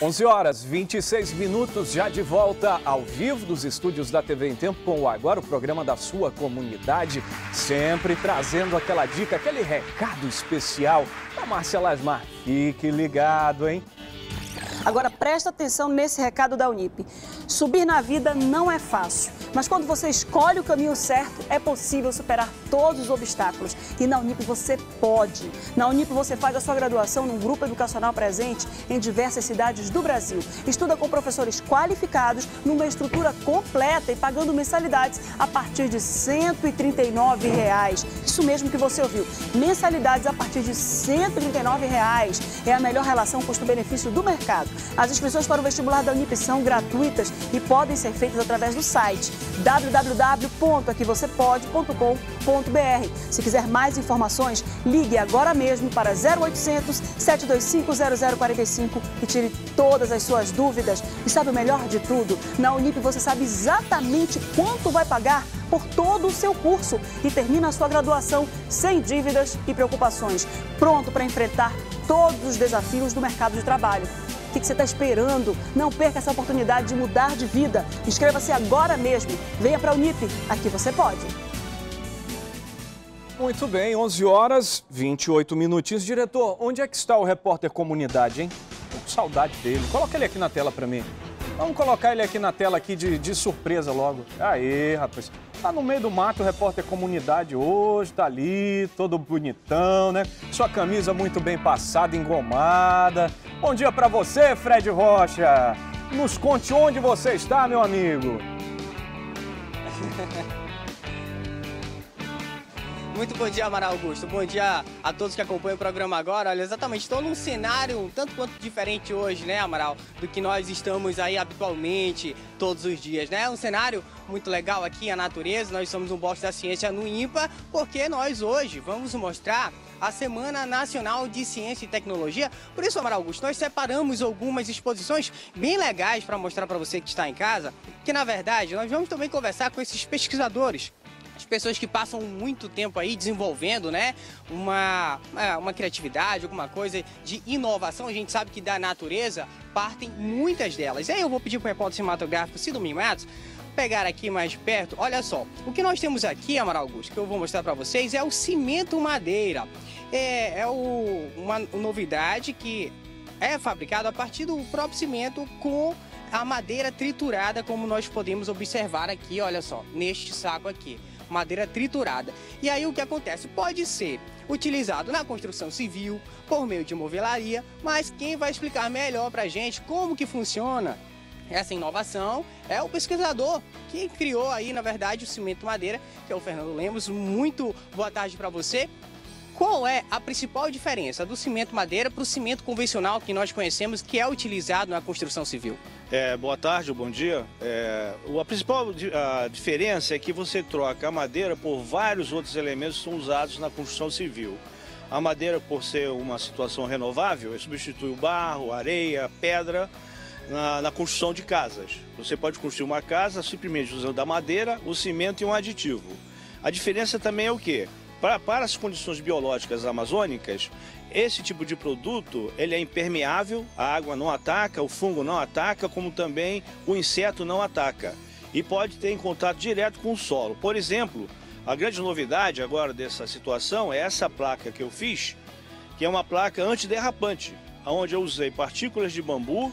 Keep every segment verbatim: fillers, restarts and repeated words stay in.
onze horas e vinte e seis minutos, já de volta ao vivo dos estúdios da T V em Tempo com o Agora, o programa da sua comunidade, sempre trazendo aquela dica, aquele recado especial da Márcia Lasmar. Fique ligado, hein? Agora presta atenção nesse recado da Unip. Subir na vida não é fácil, mas quando você escolhe o caminho certo, é possível superar todos os obstáculos. E na Unip você pode. Na Unip você faz a sua graduação num grupo educacional presente em diversas cidades do Brasil. Estuda com professores qualificados, numa estrutura completa e pagando mensalidades a partir de cento e trinta e nove reais. Isso mesmo que você ouviu. Mensalidades a partir de cento e trinta e nove reais. É a melhor relação custo-benefício do mercado. As inscrições para o vestibular da Unip são gratuitas e podem ser feitas através do site w w w ponto aqui você pode ponto com ponto b r. Se quiser mais informações, ligue agora mesmo para zero oitocentos, sete dois cinco, zero zero quatro cinco e tire todas as suas dúvidas. E sabe o melhor de tudo? Na Unip você sabe exatamente quanto vai pagar por todo o seu curso e termina a sua graduação sem dívidas e preocupações, pronto para enfrentar todos os desafios do mercado de trabalho. O que você está esperando? Não perca essa oportunidade de mudar de vida. Inscreva-se agora mesmo. Venha para a Unip. Aqui você pode. Muito bem, onze horas e vinte e oito minutinhos. Diretor, onde é que está o repórter comunidade, hein? Tô com saudade dele. Coloca ele aqui na tela para mim. Vamos colocar ele aqui na tela aqui de, de surpresa logo. Aê, rapaz. Tá no meio do mato o repórter comunidade hoje, tá ali, todo bonitão, né? Sua camisa muito bem passada, engomada. Bom dia pra você, Fred Rocha. Nos conte onde você está, meu amigo. Muito bom dia, Amaral Augusto. Bom dia a todos que acompanham o programa agora. Olha, exatamente, estou num cenário um tanto quanto diferente hoje, né, Amaral? Do que nós estamos aí habitualmente, todos os dias, né? Um cenário muito legal aqui, a natureza. Nós somos um Box da Ciência no INPA, porque nós hoje vamos mostrar a Semana Nacional de Ciência e Tecnologia. Por isso, Amaral Augusto, nós separamos algumas exposições bem legais para mostrar para você que está em casa, que na verdade nós vamos também conversar com esses pesquisadores, as pessoas que passam muito tempo aí desenvolvendo, né, uma, uma criatividade, alguma coisa de inovação. A gente sabe que da natureza partem muitas delas. E aí eu vou pedir para o repórter cinematográfico Sidomir Matos pegar aqui mais perto. Olha só, o que nós temos aqui, Amaral Augusto, que eu vou mostrar para vocês, é o cimento madeira. É, é o, uma novidade que é fabricado a partir do próprio cimento com a madeira triturada, como nós podemos observar aqui, olha só, neste saco aqui. Madeira triturada. E aí o que acontece? Pode ser utilizado na construção civil, por meio de movelaria, mas quem vai explicar melhor pra gente como que funciona essa inovação é o pesquisador que criou aí, na verdade, o cimento madeira, que é o Fernando Lemos. Muito boa tarde para você. Qual é a principal diferença do cimento madeira para o cimento convencional que nós conhecemos, que é utilizado na construção civil? É, boa tarde, bom dia. É, a principal a diferença é que você troca a madeira por vários outros elementos que são usados na construção civil. A madeira, por ser uma situação renovável, substitui o barro, a areia, a pedra na, na construção de casas. Você pode construir uma casa simplesmente usando a madeira, o cimento e um aditivo. A diferença também é o quê? Para, para as condições biológicas amazônicas, esse tipo de produto ele é impermeável, a água não ataca, o fungo não ataca, como também o inseto não ataca. E pode ter em contato direto com o solo. Por exemplo, a grande novidade agora dessa situação é essa placa que eu fiz, que é uma placa antiderrapante, onde eu usei partículas de bambu,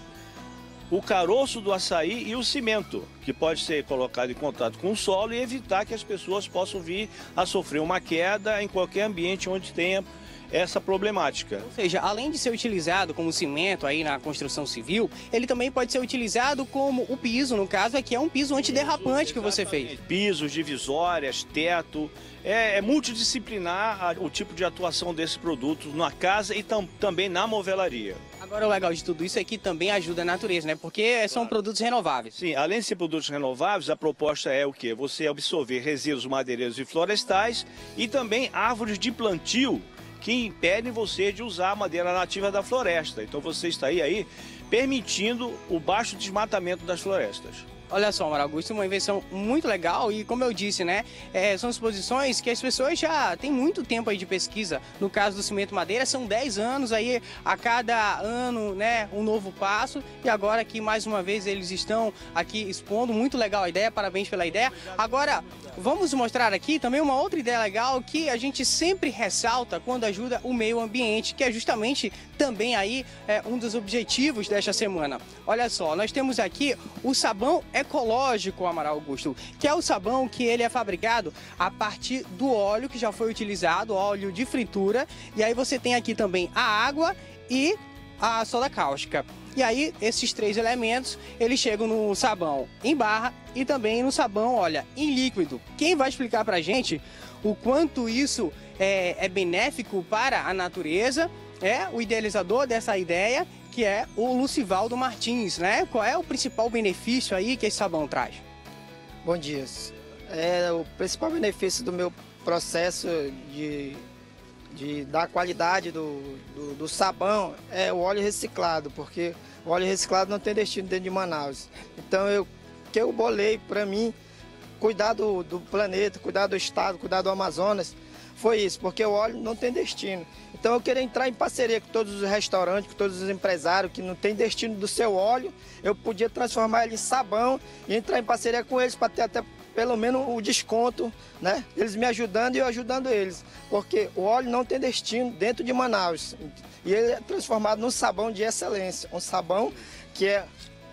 o caroço do açaí e o cimento, que pode ser colocado em contato com o solo e evitar que as pessoas possam vir a sofrer uma queda em qualquer ambiente onde tenha essa problemática. Ou seja, além de ser utilizado como cimento aí na construção civil, ele também pode ser utilizado como o piso, no caso aqui é um piso antiderrapante que você fez. Pisos, divisórias, teto, é, é multidisciplinar a, o tipo de atuação desse produto na casa e tam, também na movelaria. Agora o legal de tudo isso é que também ajuda a natureza, né? Porque são produtos renováveis. Sim, além de ser produtos renováveis, a proposta é o quê? Você absorver resíduos madeireiros e florestais e também árvores de plantio que impedem você de usar a madeira nativa da floresta. Então você está aí, aí permitindo o baixo desmatamento das florestas. Olha só, Amaral Augusto, uma invenção muito legal e, como eu disse, né, é, são exposições que as pessoas já têm muito tempo aí de pesquisa. No caso do cimento madeira, são dez anos aí, a cada ano, né, um novo passo. E agora aqui, mais uma vez, eles estão aqui expondo. Muito legal a ideia, parabéns pela ideia. Agora, vamos mostrar aqui também uma outra ideia legal que a gente sempre ressalta quando ajuda o meio ambiente, que é justamente também aí é, um dos objetivos desta semana. Olha só, nós temos aqui o sabão ecológico, Amaral Augusto, que é o sabão que ele é fabricado a partir do óleo que já foi utilizado, óleo de fritura, e aí você tem aqui também a água e a soda cáustica. E aí, esses três elementos, eles chegam no sabão em barra e também no sabão, olha, em líquido. Quem vai explicar pra gente o quanto isso é, é benéfico para a natureza é o idealizador dessa ideia, que é o Lucivaldo Martins, né? Qual é o principal benefício aí que esse sabão traz? Bom dia. É, o principal benefício do meu processo de, de dar qualidade do, do, do sabão é o óleo reciclado, porque o óleo reciclado não tem destino dentro de Manaus. Então, eu, que eu bolei para mim, cuidar do, do planeta, cuidar do estado, cuidar do Amazonas, foi isso, porque o óleo não tem destino. Então eu queria entrar em parceria com todos os restaurantes, com todos os empresários que não tem destino do seu óleo, eu podia transformar ele em sabão e entrar em parceria com eles para ter até pelo menos o desconto, né? Eles me ajudando e eu ajudando eles, porque o óleo não tem destino dentro de Manaus. E ele é transformado num sabão de excelência, um sabão que é,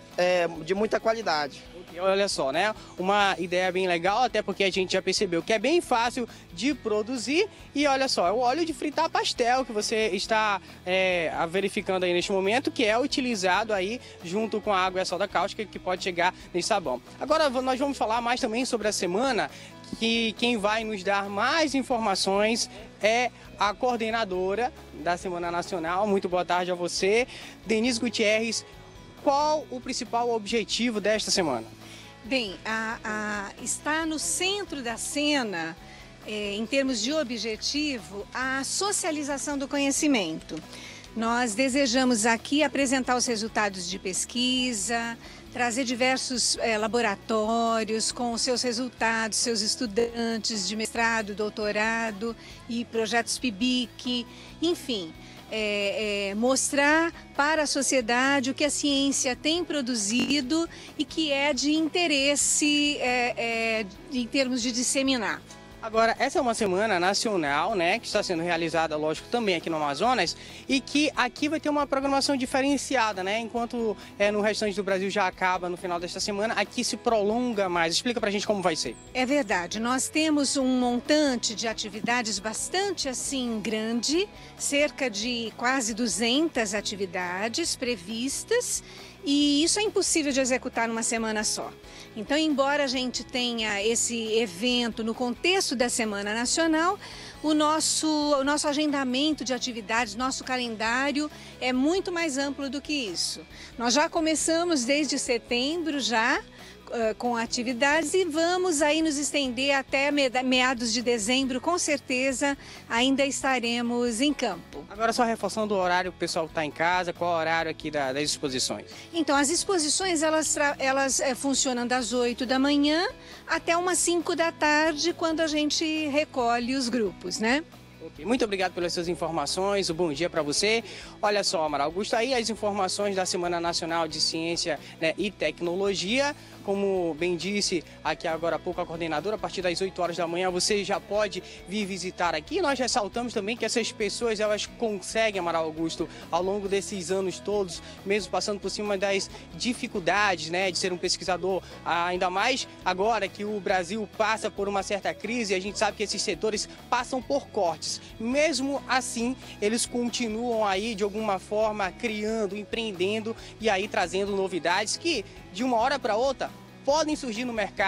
é de muita qualidade. Olha só, né? Uma ideia bem legal, até porque a gente já percebeu que é bem fácil de produzir. E olha só, é o óleo de fritar pastel que você está é, verificando aí neste momento, que é utilizado aí junto com a água e a soda cáustica, que pode chegar nesse sabão. Agora nós vamos falar mais também sobre a semana, que quem vai nos dar mais informações é a coordenadora da Semana Nacional. Muito boa tarde a você, Denise Gutierrez. Qual o principal objetivo desta semana? Bem, a, a, está no centro da cena, é, em termos de objetivo, a socialização do conhecimento. Nós desejamos aqui apresentar os resultados de pesquisa, trazer diversos é, laboratórios com seus resultados, seus estudantes de mestrado, doutorado e projetos P I B I C, enfim. É, é, mostrar para a sociedade o que a ciência tem produzido e que é de interesse é, é, em termos de disseminar. Agora, essa é uma semana nacional, né, que está sendo realizada, lógico, também aqui no Amazonas, e que aqui vai ter uma programação diferenciada, né, enquanto é, no restante do Brasil já acaba no final desta semana, aqui se prolonga mais. Explica pra gente como vai ser. É verdade, nós temos um montante de atividades bastante assim grande, cerca de quase duzentas atividades previstas, e isso é impossível de executar numa semana só. Então, embora a gente tenha esse evento no contexto da Semana Nacional, o nosso, o nosso agendamento de atividades, nosso calendário é muito mais amplo do que isso. Nós já começamos desde setembro já uh, com atividades e vamos aí nos estender até meados de dezembro, com certeza ainda estaremos em campo. Agora só reforçando o horário que o pessoal está em casa, qual é o horário aqui da, das exposições? Então, as exposições elas, elas é, funcionam das oito da manhã até umas cinco da tarde, quando a gente recolhe os grupos, né? Okay. Muito obrigado pelas suas informações, um bom dia para você. Olha só, Amaral Augusto, aí as informações da Semana Nacional de Ciência, né, e Tecnologia. Como bem disse aqui agora há pouco a coordenadora, a partir das oito horas da manhã você já pode vir visitar aqui. Nós ressaltamos também que essas pessoas, elas conseguem, Amaral Augusto, ao longo desses anos todos, mesmo passando por cima das dificuldades, né, de ser um pesquisador, ainda mais agora que o Brasil passa por uma certa crise, a gente sabe que esses setores passam por cortes. Mesmo assim, eles continuam aí, de alguma forma, criando, empreendendo e aí trazendo novidades que, de uma hora para outra, podem surgir no mercado,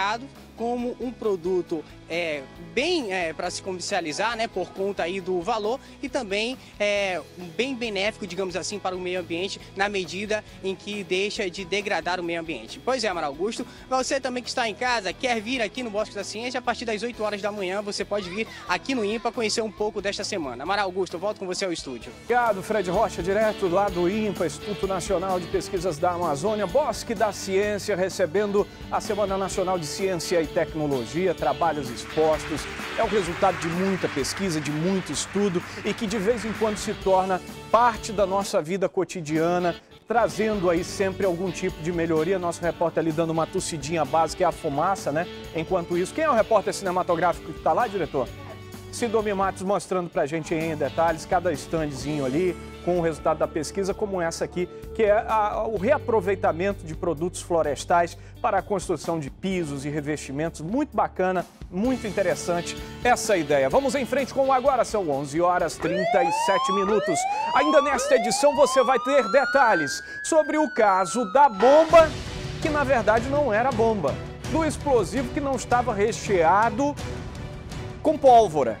como um produto é, bem é, para se comercializar, né, por conta aí do valor, e também é, bem benéfico, digamos assim, para o meio ambiente, na medida em que deixa de degradar o meio ambiente. Pois é, Amaral Augusto, você também que está em casa, quer vir aqui no Bosque da Ciência, a partir das oito horas da manhã, você pode vir aqui no INPA conhecer um pouco desta semana. Amaral Augusto, eu volto com você ao estúdio. Obrigado, Fred Rocha, direto lá do INPA, Instituto Nacional de Pesquisas da Amazônia, Bosque da Ciência, recebendo a Semana Nacional de Ciência e Tecnologia, trabalhos expostos. É o resultado de muita pesquisa, de muito estudo e que de vez em quando se torna parte da nossa vida cotidiana, trazendo aí sempre algum tipo de melhoria. Nosso repórter ali dando uma tossidinha básica, é a fumaça, né? Enquanto isso, quem é o repórter cinematográfico que está lá, diretor? Sidomi Matos mostrando pra gente em detalhes cada standzinho ali com o resultado da pesquisa, como essa aqui, que é a, o reaproveitamento de produtos florestais para a construção de pisos e revestimentos. Muito bacana, muito interessante essa ideia. Vamos em frente com o Agora, são onze horas e trinta e sete minutos. Ainda nesta edição você vai ter detalhes sobre o caso da bomba, que na verdade não era bomba, do explosivo que não estava recheado com pólvora.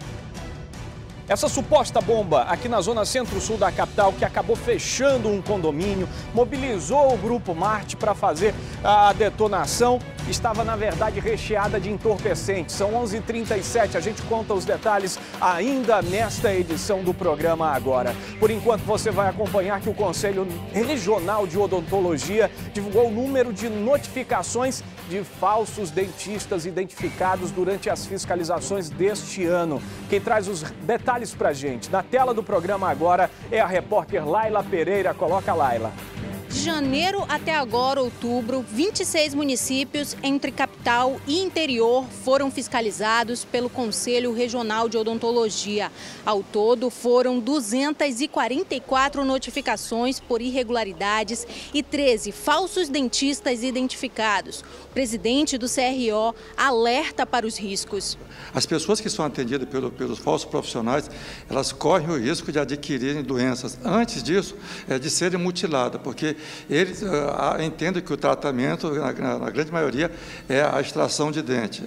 Essa suposta bomba aqui na zona centro-sul da capital, que acabou fechando um condomínio, mobilizou o Grupo Marte para fazer a detonação, estava na verdade recheada de entorpecentes. São onze e trinta e sete, a gente conta os detalhes ainda nesta edição do programa Agora. Por enquanto você vai acompanhar que o Conselho Regional de Odontologia divulgou o número de notificações de falsos dentistas identificados durante as fiscalizações deste ano. Quem traz os detalhes pra gente na tela do programa Agora é a repórter Laila Pereira. Coloca, Laila. De janeiro até agora, outubro, vinte e seis municípios entre capital e interior foram fiscalizados pelo Conselho Regional de Odontologia. Ao todo, foram duzentas e quarenta e quatro notificações por irregularidades e treze falsos dentistas identificados. O presidente do C R O alerta para os riscos. As pessoas que são atendidas pelo, pelos falsos profissionais, elas correm o risco de adquirirem doenças. Antes disso, é de serem mutiladas, porque eles uh, entendem que o tratamento, na, na grande maioria, é a extração de dente.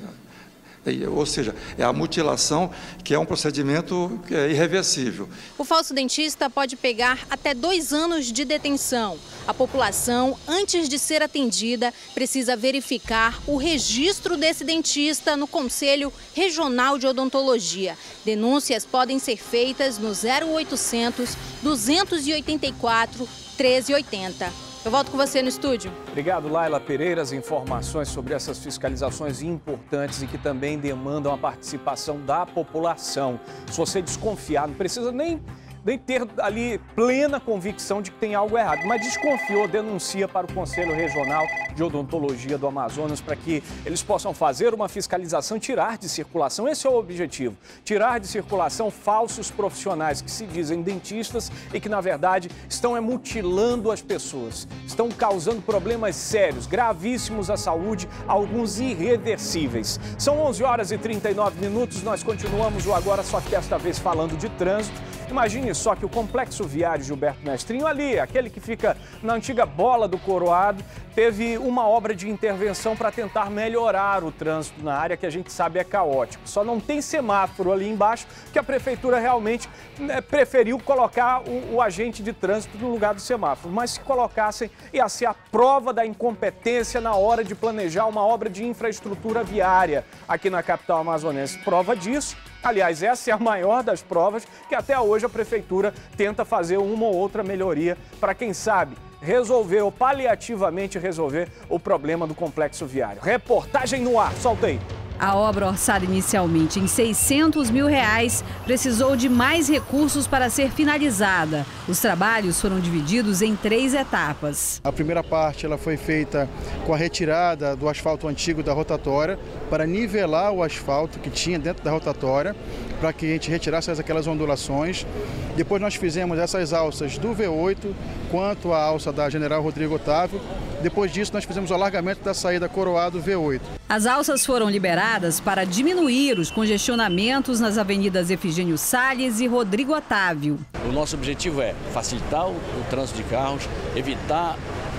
Ou seja, é a mutilação, que é um procedimento irreversível. O falso dentista pode pegar até dois anos de detenção. A população, antes de ser atendida, precisa verificar o registro desse dentista no Conselho Regional de Odontologia. Denúncias podem ser feitas no zero oitocentos, duzentos e oitenta e quatro, treze oitenta. Eu volto com você no estúdio. Obrigado, Laila Pereira. As informações sobre essas fiscalizações importantes e que também demandam a participação da população. Se você desconfiar, não precisa nem, nem ter ali plena convicção de que tem algo errado, mas desconfiou, denuncia para o Conselho Regional de Odontologia do Amazonas para que eles possam fazer uma fiscalização e tirar de circulação. Esse é o objetivo, tirar de circulação falsos profissionais que se dizem dentistas e que, na verdade, estão é, mutilando as pessoas, estão causando problemas sérios, gravíssimos à saúde, alguns irreversíveis. São onze horas e trinta e nove minutos, nós continuamos o Agora, só que desta vez falando de trânsito. Imagine só que o Complexo Viário Gilberto Mestrinho ali, aquele que fica na antiga Bola do Coroado, teve uma obra de intervenção para tentar melhorar o trânsito na área que a gente sabe é caótico. Só não tem semáforo ali embaixo, que a prefeitura realmente né, preferiu colocar o, o agente de trânsito no lugar do semáforo. Mas se colocassem, ia ser a prova da incompetência na hora de planejar uma obra de infraestrutura viária aqui na capital amazonense. Prova disso, aliás, essa é a maior das provas, que até hoje a prefeitura tenta fazer uma ou outra melhoria para, quem sabe, resolver ou paliativamente resolver o problema do complexo viário. Reportagem no ar, solta aí. A obra, orçada inicialmente em seiscentos mil reais, precisou de mais recursos para ser finalizada. Os trabalhos foram divididos em três etapas. A primeira parte ela foi feita com a retirada do asfalto antigo da rotatória para nivelar o asfalto que tinha dentro da rotatória, para que a gente retirasse aquelas ondulações. Depois nós fizemos essas alças do V oito quanto a alça da General Rodrigo Otávio. Depois disso nós fizemos o alargamento da saída Coroado V oito. As alças foram liberadas para diminuir os congestionamentos nas avenidas Efigênio Salles e Rodrigo Otávio. O nosso objetivo é facilitar o, o trânsito de carros, evitar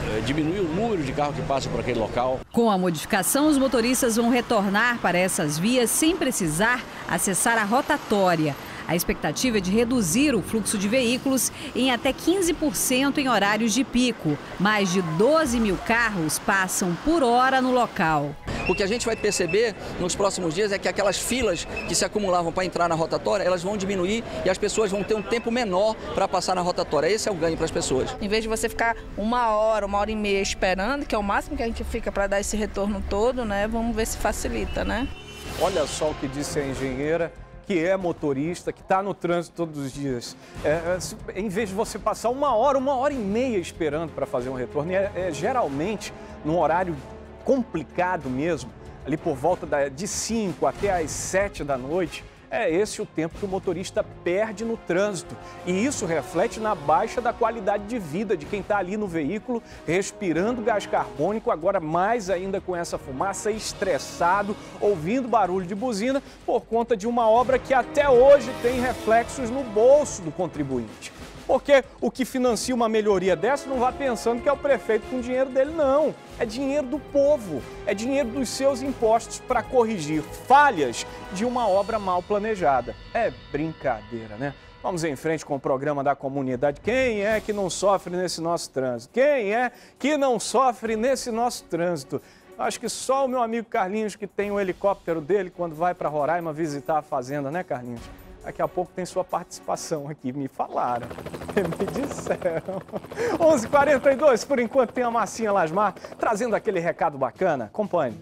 diminuir o número de carros que passam por aquele local. Com a modificação, os motoristas vão retornar para essas vias sem precisar acessar a rotatória. A expectativa é de reduzir o fluxo de veículos em até quinze por cento em horários de pico. Mais de doze mil carros passam por hora no local. O que a gente vai perceber nos próximos dias é que aquelas filas que se acumulavam para entrar na rotatória, elas vão diminuir e as pessoas vão ter um tempo menor para passar na rotatória. Esse é o ganho para as pessoas. Em vez de você ficar uma hora, uma hora e meia esperando, que é o máximo que a gente fica para dar esse retorno todo, né? Vamos ver se facilita, né? Olha só o que disse a engenheira, que é motorista, que está no trânsito todos os dias. É, é, em vez de você passar uma hora, uma hora e meia esperando para fazer um retorno, é, é geralmente num horário complicado mesmo, ali por volta da, de cinco até as sete da noite, é esse o tempo que o motorista perde no trânsito. E isso reflete na baixa da qualidade de vida de quem está ali no veículo, respirando gás carbônico, agora mais ainda com essa fumaça, estressado, ouvindo barulho de buzina, por conta de uma obra que até hoje tem reflexos no bolso do contribuinte. Porque o que financia uma melhoria dessa não vá pensando que é o prefeito com dinheiro dele, não. É dinheiro do povo, é dinheiro dos seus impostos para corrigir falhas de uma obra mal planejada. É brincadeira, né? Vamos em frente com o programa da comunidade. Quem é que não sofre nesse nosso trânsito? Quem é que não sofre nesse nosso trânsito? Acho que só o meu amigo Carlinhos, que tem o helicóptero dele quando vai para Roraima visitar a fazenda, né, Carlinhos? Daqui a pouco tem sua participação aqui, me falaram, me disseram. onze e quarenta e dois, por enquanto tem a Marcinha Lasmar trazendo aquele recado bacana. Acompanhe.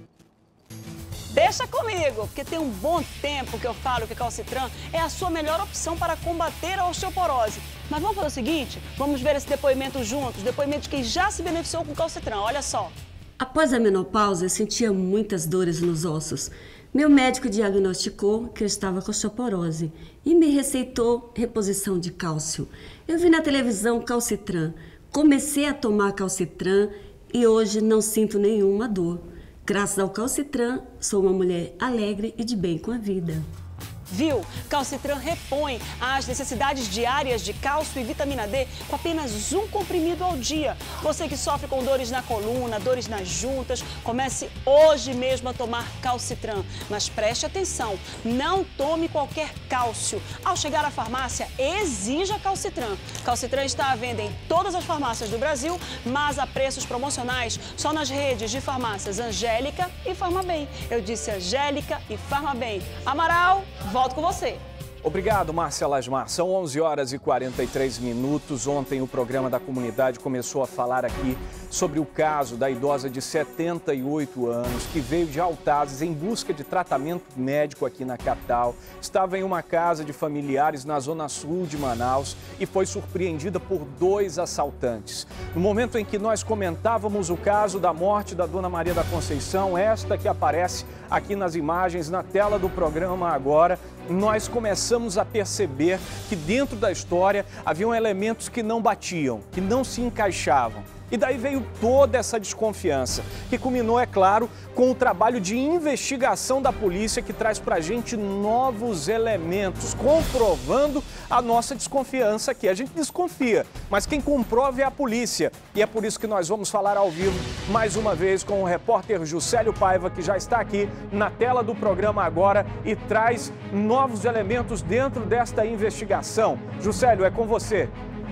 Deixa comigo, porque tem um bom tempo que eu falo que Calcitran é a sua melhor opção para combater a osteoporose. Mas vamos fazer o seguinte, vamos ver esse depoimento juntos, depoimento de quem já se beneficiou com Calcitran, olha só. Após a menopausa, eu sentia muitas dores nos ossos. Meu médico diagnosticou que eu estava com osteoporose e me receitou reposição de cálcio. Eu vi na televisão Calcitran, comecei a tomar Calcitran e hoje não sinto nenhuma dor. Graças ao Calcitran, sou uma mulher alegre e de bem com a vida. Viu? Calcitran repõe as necessidades diárias de cálcio e vitamina D com apenas um comprimido ao dia. Você que sofre com dores na coluna, dores nas juntas, comece hoje mesmo a tomar Calcitran. Mas preste atenção, não tome qualquer cálcio. Ao chegar à farmácia, exija Calcitran. Calcitran está à venda em todas as farmácias do Brasil, mas a preços promocionais só nas redes de farmácias Angélica e Farmabem. Eu disse Angélica e Farmabem. Amaral, volto com você. Obrigado, Márcia Lasmar. São onze horas e quarenta e três minutos. Ontem o programa da comunidade começou a falar aqui sobre o caso da idosa de setenta e oito anos que veio de Altazes em busca de tratamento médico aqui na capital. Estava em uma casa de familiares na zona sul de Manaus e foi surpreendida por dois assaltantes. No momento em que nós comentávamos o caso da morte da dona Maria da Conceição, esta que aparece aqui nas imagens, na tela do programa agora, nós começamos a perceber que dentro da história haviam elementos que não batiam, que não se encaixavam. E daí veio toda essa desconfiança, que culminou, é claro, com o trabalho de investigação da polícia que traz pra gente novos elementos, comprovando a nossa desconfiança aqui. A gente desconfia, mas quem comprova é a polícia. E é por isso que nós vamos falar ao vivo, mais uma vez, com o repórter Juscelio Paiva, que já está aqui na tela do programa agora e traz novos elementos dentro desta investigação. Juscelio, é com você.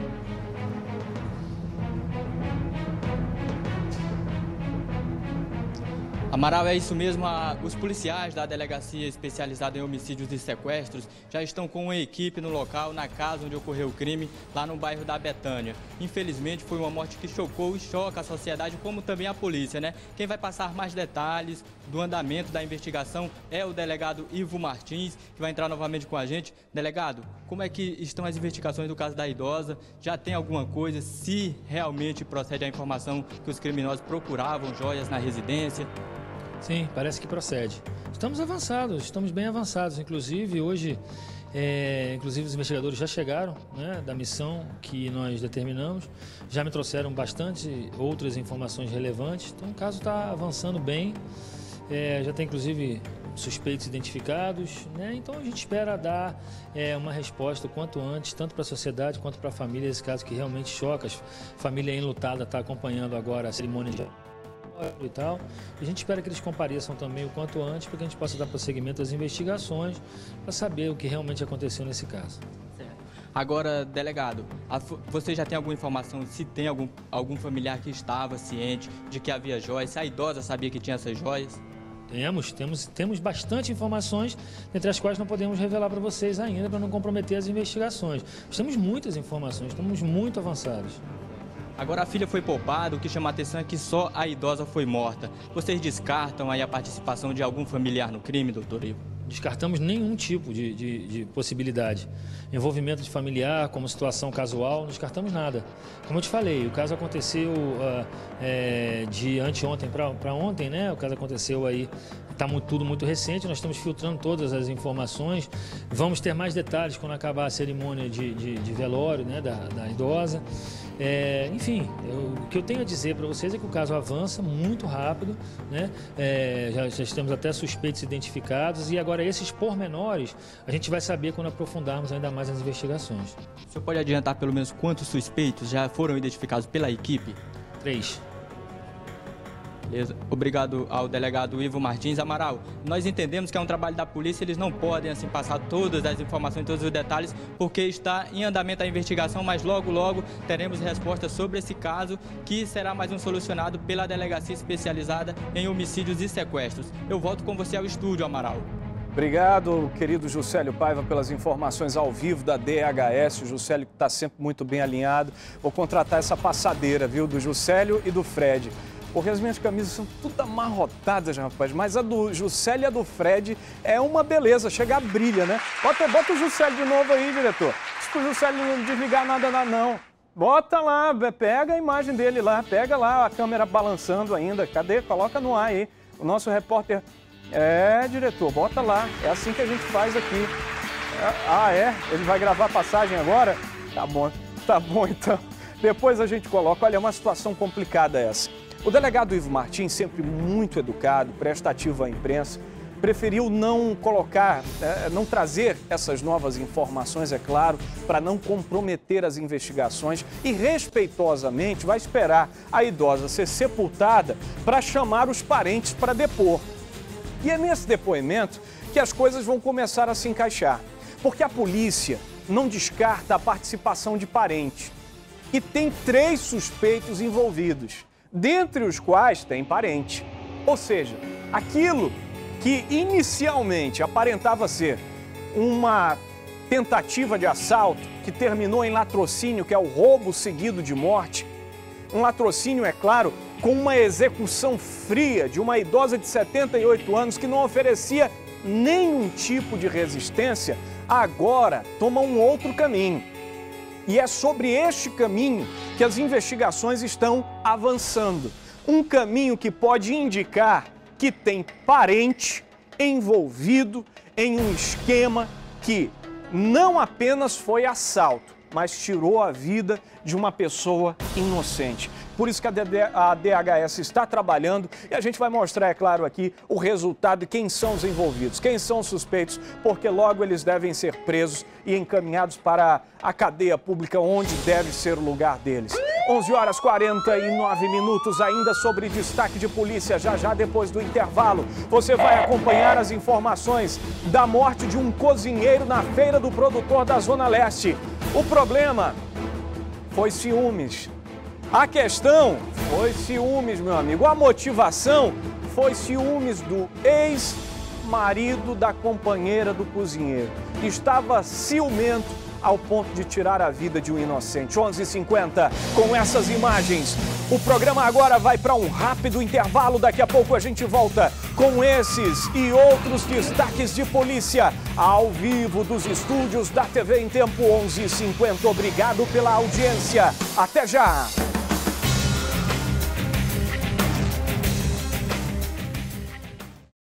Amaral, é isso mesmo. Os policiais da Delegacia Especializada em Homicídios e Sequestros já estão com uma equipe no local, na casa onde ocorreu o crime, lá no bairro da Betânia. Infelizmente, foi uma morte que chocou e choca a sociedade, como também a polícia, né? Quem vai passar mais detalhes do andamento da investigação é o delegado Ivo Martins, que vai entrar novamente com a gente. Delegado, como é que estão as investigações do caso da idosa? Já tem alguma coisa? Se realmente procede a informação que os criminosos procuravam joias na residência? Sim, parece que procede. Estamos avançados, estamos bem avançados. Inclusive, hoje, é, inclusive os investigadores já chegaram, né, da missão que nós determinamos. Já me trouxeram bastante outras informações relevantes. Então, o caso está avançando bem. É, já tem, inclusive, suspeitos identificados, né? Então a gente espera dar é, uma resposta o quanto antes, tanto para a sociedade quanto para a família, esse caso que realmente choca. A família enlutada está acompanhando agora a cerimônia de e tal. A gente espera que eles compareçam também o quanto antes para que a gente possa dar prosseguimento às investigações para saber o que realmente aconteceu nesse caso. Agora, delegado, a, você já tem alguma informação se tem algum, algum familiar que estava ciente de que havia joias, se a idosa sabia que tinha essas joias? Temos, temos, temos bastante informações, entre as quais não podemos revelar para vocês ainda, para não comprometer as investigações. Nós temos muitas informações, estamos muito avançados. Agora a filha foi poupada, o que chama a atenção é que só a idosa foi morta. Vocês descartam aí a participação de algum familiar no crime, doutor Ivo? Descartamos nenhum tipo de, de, de possibilidade. Envolvimento de familiar, como situação casual, não descartamos nada. Como eu te falei, o caso aconteceu uh, é, de anteontem para ontem, né? O caso aconteceu aí, está tudo muito recente, nós estamos filtrando todas as informações. Vamos ter mais detalhes quando acabar a cerimônia de, de, de velório, né? da, da idosa. É, enfim, eu, o que eu tenho a dizer para vocês é que o caso avança muito rápido, né? É, já, já temos até suspeitos identificados e agora esses pormenores a gente vai saber quando aprofundarmos ainda mais as investigações. O senhor pode adiantar pelo menos quantos suspeitos já foram identificados pela equipe? Três. Beleza. Obrigado ao delegado Ivo Martins. Amaral, nós entendemos que é um trabalho da polícia, eles não podem assim passar todas as informações, todos os detalhes, porque está em andamento a investigação, mas logo, logo teremos resposta sobre esse caso, que será mais um solucionado pela Delegacia Especializada em Homicídios e Sequestros. Eu volto com você ao estúdio, Amaral. Obrigado, querido Juscelio Paiva, pelas informações ao vivo da D H S. O Juscelio está sempre muito bem alinhado. Vou contratar essa passadeira, viu, do Juscelio e do Fred. Porque as minhas camisas são tudo amarrotadas, rapaz. Mas a do Juscelio e a do Fred é uma beleza, chega a brilha, né? Bota, bota o Juscelio de novo aí, diretor. Se o Juscelio não desligar nada, não. Bota lá, pega a imagem dele lá, pega lá a câmera balançando ainda. Cadê? Coloca no ar aí. O nosso repórter... É, diretor, bota lá. É assim que a gente faz aqui. Ah, é? Ele vai gravar a passagem agora? Tá bom, tá bom então. Depois a gente coloca. Olha, é uma situação complicada essa. O delegado Ivo Martins, sempre muito educado, prestativo à imprensa, preferiu não colocar, não trazer essas novas informações, é claro, para não comprometer as investigações e, respeitosamente, vai esperar a idosa ser sepultada para chamar os parentes para depor. E é nesse depoimento que as coisas vão começar a se encaixar, porque a polícia não descarta a participação de parentes e tem três suspeitos envolvidos, dentre os quais tem parente. Ou seja, aquilo que inicialmente aparentava ser uma tentativa de assalto que terminou em latrocínio, que é o roubo seguido de morte, um latrocínio, é claro, com uma execução fria de uma idosa de setenta e oito anos que não oferecia nenhum tipo de resistência, agora toma um outro caminho. E é sobre este caminho que as investigações estão avançando. Um caminho que pode indicar que tem parente envolvido em um esquema que não apenas foi assalto, mas tirou a vida de uma pessoa inocente. Por isso que a D H S está trabalhando e a gente vai mostrar, é claro, aqui o resultado de quem são os envolvidos, quem são os suspeitos, porque logo eles devem ser presos e encaminhados para a cadeia pública, onde deve ser o lugar deles. onze horas e quarenta e nove minutos, ainda sobre destaque de polícia, já já depois do intervalo. Você vai acompanhar as informações da morte de um cozinheiro na feira do produtor da Zona Leste. O problema foi ciúmes. A questão foi ciúmes, meu amigo. A motivação foi ciúmes do ex-marido da companheira do cozinheiro. Estava ciumento ao ponto de tirar a vida de um inocente. onze e cinquenta, com essas imagens. O programa agora vai para um rápido intervalo. Daqui a pouco a gente volta com esses e outros destaques de polícia ao vivo dos estúdios da T V em Tempo. onze e cinquenta. Obrigado pela audiência. Até já!